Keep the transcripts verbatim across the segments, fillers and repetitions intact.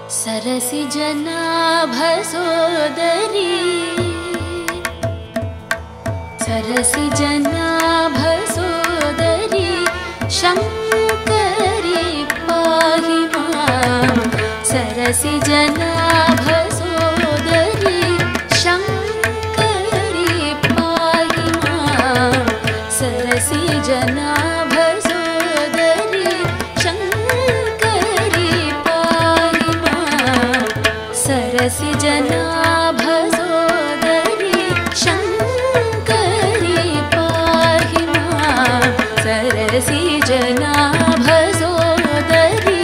सरसिजनाभसोदरी सरसिजनाभसोदरी शङ्करी पाहि मां सरसिजनाभसोदरी शङ्करी पाहि मां सरसिजनाभसोदरी शङ्करी पाहि मां सरसिजनाभसोदरी शङ्करी पाहि मां सरसिजनाभसोदरी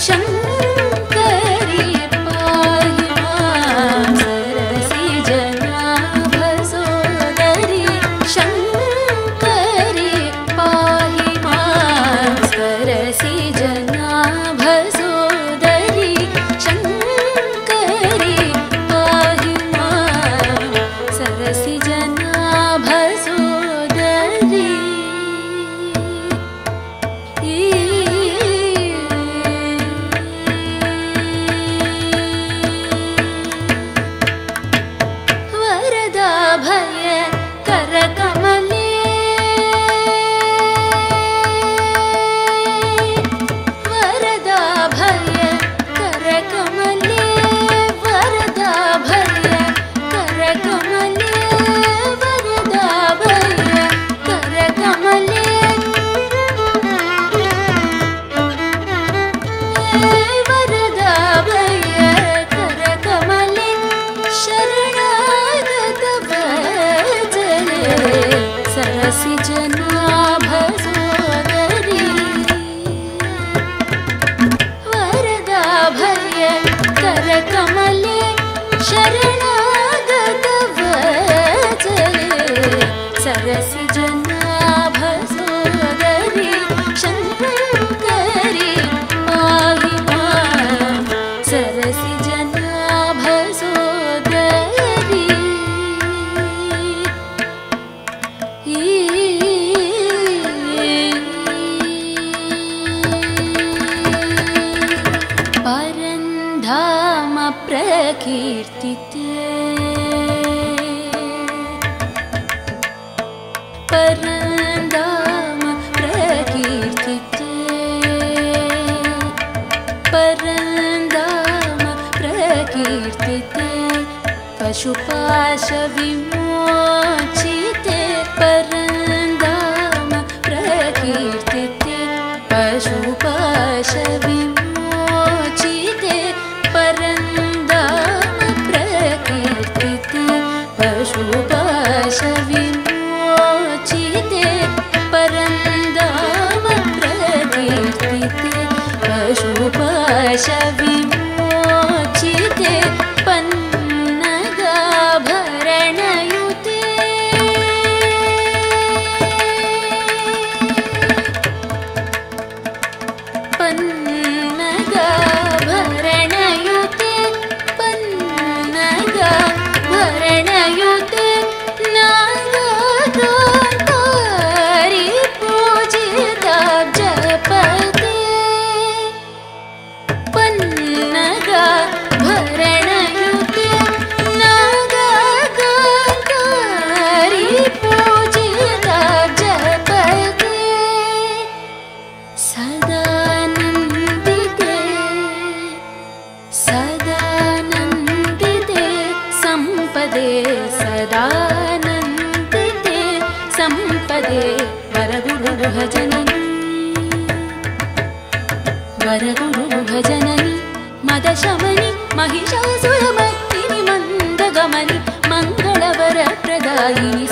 शङ्करी पाहि मां सरसिजनाभसोदरी शङ्करी पाहि मां सरसिजनाभसोदरी शङ्करी पाहि मां सरसिजनाभसोदरी वरदाभय करकमले वरदाभय करकमले वरदाभय करकमले वरदाभय करकमले वरदाभय करकमले शरणागत वत्सले सरसिजनाभसोदरी वरदाभय करकमले शरणागत वत्सले सरसिजनाभसोदरी शङ्करी पाहि मां सरसिजनाभसोदरी परन्धाम प्रकीर्तिते परन्धाम प्रकीर्तिते परन्धाम प्रकीर्तिते पशुपाशविमोचिते परन्धाम प्रकीर्तिते पशुपाशविमोचिते परन्धाम प्रकीर्तिते पशुपाशविमोचिते परन्धाम प्रकीर्तिते पशुपाशविमोचिते पन्नगाभरणयुते पन्नगाभरणयुते पन्नगाभरणयुते नागकान्तारी पूजिताब्जपते पन्नगाभरणयुते नागकान्तारी पूजिताब्जपते सदानन्दिते सदानन्दिते सम्पदे सदानन्दिते सम्पदे वरगुरुगृहजननी वरगुरुगृहजननी मदशमनि महिषासुरमर्दिनि मन्दगमनि मङ्गलवरप्रदायिनि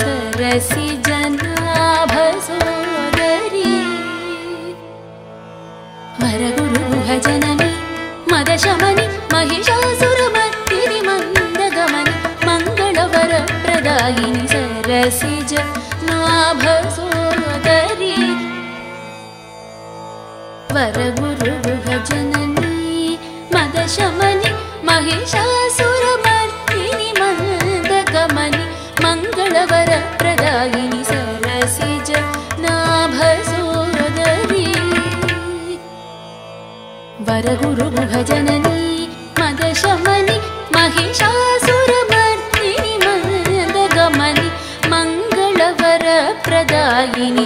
सरसिजनाभसोदरी वरगुरुगृहजननी मदशमनि महिषासुरमर्दिनि मन्दगमनि मङ्गलवरप्रदायिनि सरसिजनाभसोदरी वरगुरुगृहजननी मदशमनि महिषासुरमर्दिनि मन्दगमनि मङ्गलवरप्रदायिनि सरसिजनाभसोदरी वरगुरुगृहजननी रागिनी